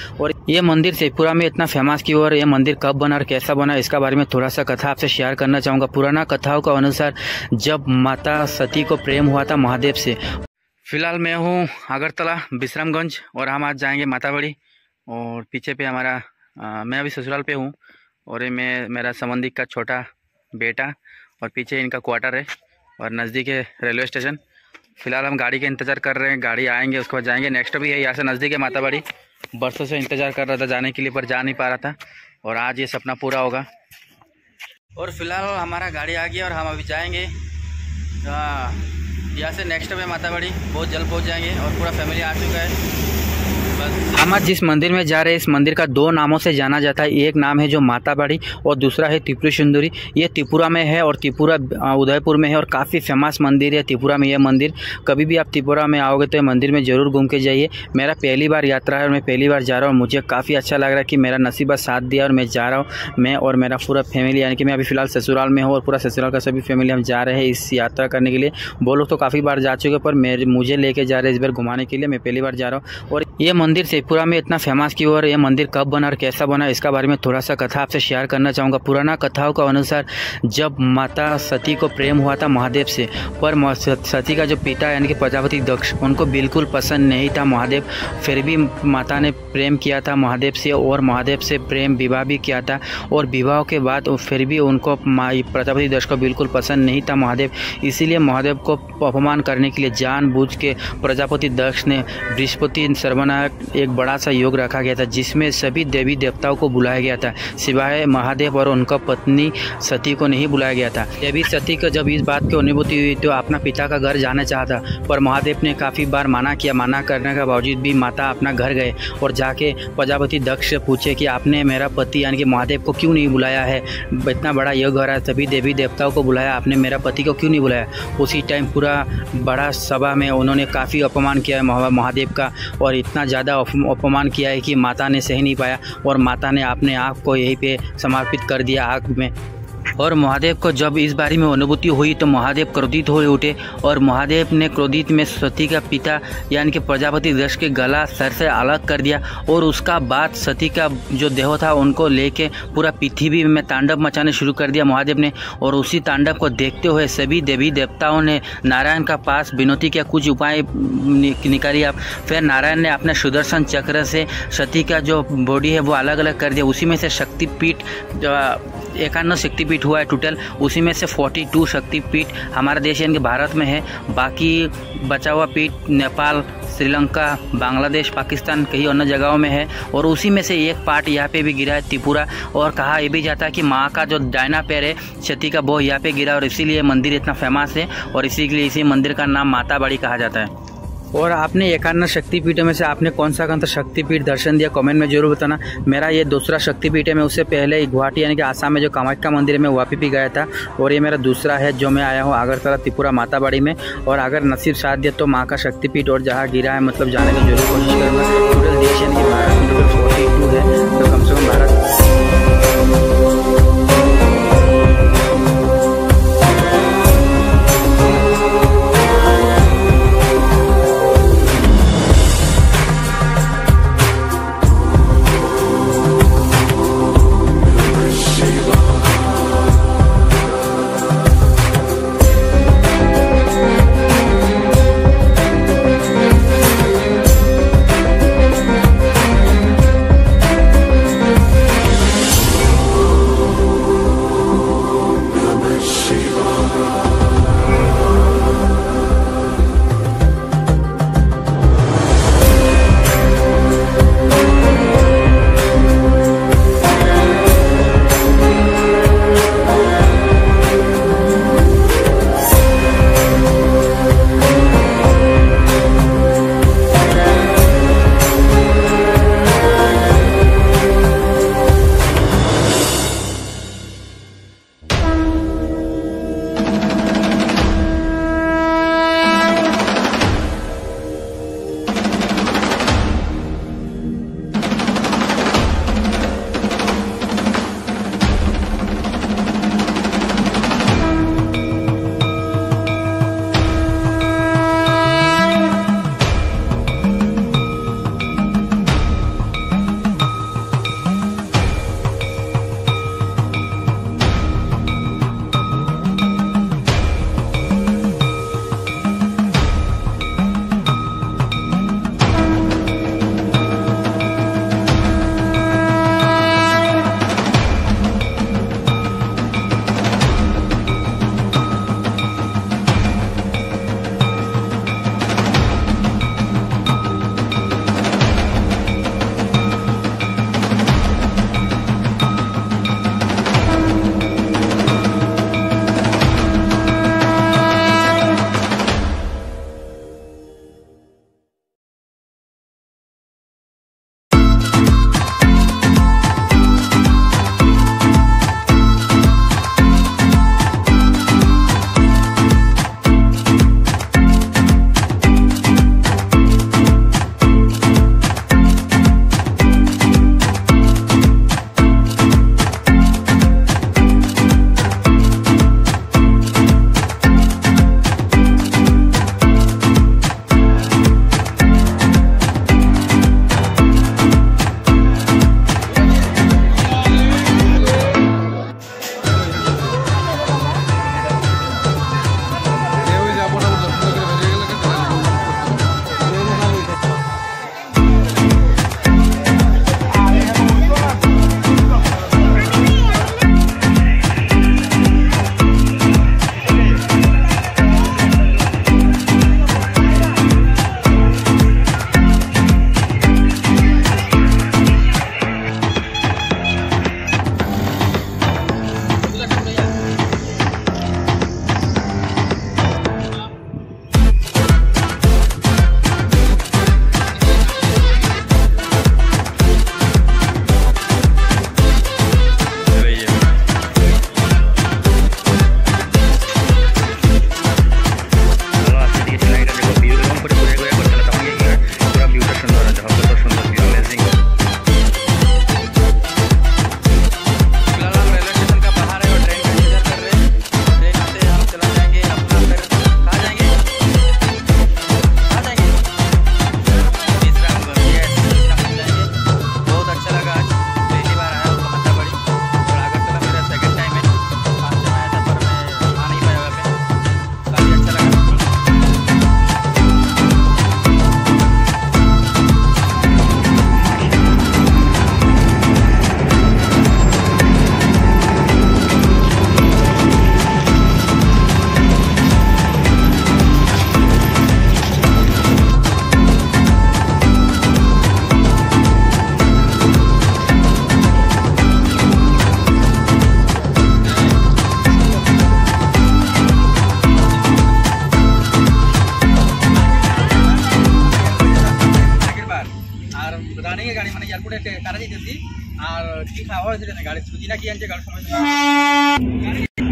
और ये मंदिर शेखपुरा में इतना फेमस क्यों और ये मंदिर कब बना और कैसा बना, इसका बारे में थोड़ा सा कथा आपसे शेयर करना चाहूँगा। पुराना कथाओं के अनुसार जब माता सती को प्रेम हुआ था महादेव से। फिलहाल मैं हूँ अगरतला विश्रामगंज और हम आज जाएंगे माताबड़ी। और पीछे पे हमारा मैं अभी ससुराल पे हूँ और ये मेरा संबंधी का छोटा बेटा और पीछे इनका क्वार्टर है और नज़दीक है रेलवे स्टेशन। फ़िलहाल हम गाड़ी का इंतज़ार कर रहे हैं, गाड़ी आएंगे उसके बाद जाएंगे। नेक्स्ट भी है यहाँ से नज़दीक है माताबड़ी। बरसों से इंतज़ार कर रहा था जाने के लिए पर जा नहीं पा रहा था और आज ये सपना पूरा होगा। और फिलहाल हमारा गाड़ी आ गया और हम अभी जाएंगे यहाँ से नेक्स्ट में माताबड़ी। बहुत जल्द पहुँच जाएंगे और पूरा फैमिली आ चुका है। हम आज जिस मंदिर में जा रहे हैं इस मंदिर का दो नामों से जाना जाता है। एक नाम है जो माताबड़ी और दूसरा है त्रिपुरा सुंदरी। ये त्रिपुरा में है और त्रिपुरा उदयपुर में है और काफ़ी फेमस मंदिर है त्रिपुरा में। यह मंदिर कभी भी आप त्रिपुरा में आओगे तो ये मंदिर में ज़रूर घूम के जाइए। मेरा पहली बार यात्रा है और मैं पहली बार जा रहा हूँ। मुझे काफ़ी अच्छा लग रहा है कि मेरा नसीबा साथ दिया और मैं जा रहा हूँ। मैं और मेरा पूरा फैमिली, यानी कि मैं अभी फ़िलहाल ससुराल में हूँ और पूरा ससुराल का सभी फैमिली हम जा रहे हैं इस यात्रा करने के लिए। वो लोग तो काफ़ी बार जा चुके पर मुझे लेके जा रहे हैं इस बार घुमाने के लिए। मैं पहली बार जा रहा हूँ। और ये मंदिर शेखपुरा में इतना फेमस क्यों और ये मंदिर कब बना और कैसा बना, इसका बारे में थोड़ा सा कथा आपसे शेयर करना चाहूँगा। पुराना कथाओं के अनुसार जब माता सती को प्रेम हुआ था महादेव से, पर सती का जो पिता यानी कि प्रजापति दक्ष, उनको बिल्कुल पसंद नहीं था महादेव। फिर भी माता ने प्रेम किया था महादेव से और महादेव से प्रेम विवाह भी किया था। और विवाह के बाद फिर भी उनको प्रजापति दक्ष को बिल्कुल पसंद नहीं था महादेव। इसीलिए महादेव को अपमान करने के लिए जानबूझ के प्रजापति दक्ष ने बृहस्पति सर्वनायक एक बड़ा सा योग रखा गया था जिसमें सभी देवी देवताओं को बुलाया गया था, सिवाय महादेव और उनका पत्नी सती को नहीं बुलाया गया था। देवी सती को जब इस बात की अनुभूति हुई तो अपना पिता का घर जाना चाहता, पर महादेव ने काफ़ी बार मना किया। मना करने के बावजूद भी माता अपना घर गए और जाके प्रजापति दक्ष से पूछे कि आपने मेरा पति यानी कि महादेव को क्यों नहीं बुलाया है। इतना बड़ा योग हो रहा है, सभी देवी देवताओं को बुलाया, आपने मेरा पति को क्यों नहीं बुलाया। उसी टाइम पूरा बड़ा सभा में उन्होंने काफ़ी अपमान किया है महादेव का और इतना ज़्यादा अपमान किया है कि माता ने सह नहीं पाया और माता ने अपने आप को यहीं पे समर्पित कर दिया आग में। और महादेव को जब इस बारे में अनुभूति हुई तो महादेव क्रोधित हो उठे और महादेव ने क्रोधित में सती का पिता यानी कि प्रजापति दक्ष के गला सर से अलग कर दिया। और उसका बाद सती का जो देह था उनको लेके पूरा पृथ्वी में तांडव मचाने शुरू कर दिया महादेव ने। और उसी तांडव को देखते हुए सभी देवी देवताओं ने नारायण का पास विनती किया, कुछ उपाय निकालिए आप। फिर नारायण ने अपने सुदर्शन चक्र से सती का जो बॉडी है वो अलग अलग कर दिया। उसी में से शक्तिपीठ 51 शक्तिपीठ हुआ है टोटल, उसी में से 42 शक्तिपीठ हमारा देश यानी कि भारत में है। बाकी बचा हुआ पीठ नेपाल, श्रीलंका, बांग्लादेश, पाकिस्तान कई अन्य जगहों में है। और उसी में से एक पार्ट यहाँ पे भी गिरा है त्रिपुरा। और कहा यह भी जाता है कि माँ का जो दाहिना पैर है सती का वो यहाँ पे गिरा और इसीलिए मंदिर इतना फेमस है और इसीलिए इसी मंदिर का नाम माताबड़ी कहा जाता है। और आपने 51 शक्तिपीठों में से आपने कौन सा शक्तिपीठ दर्शन दिया कमेंट में जरूर बताना। मेरा ये दूसरा शक्तिपीठ है। मैं उससे पहले गुवाहाटी यानी कि आसाम में जो कामाख्या मंदिर है मैं वहाँ भी गया था और ये मेरा दूसरा है जो मैं आया हूँ अगरतला त्रिपुरा माताबड़ी में। और अगर नसीब साथ दिया तो माँ का शक्तिपीठ और जहाँ गिरा है मतलब जाने की जरूर कोशिश करूँगा। टोटल देश यानी कि भारत में टोटल 42 है तो कम से कम भारत এয়ারপোর্টে কাটা যেতেছি আর কি খাওয়া হয়েছে গাড়ি ছুটি না কি আনছে গাড়ির সময়